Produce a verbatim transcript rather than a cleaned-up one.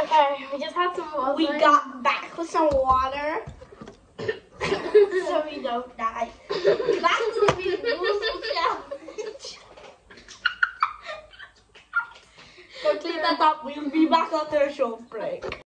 Okay, we just had some water. We got back with some water. So we don't die. That will be a Boozle challenge. Go clean that up. We'll be back after a short break.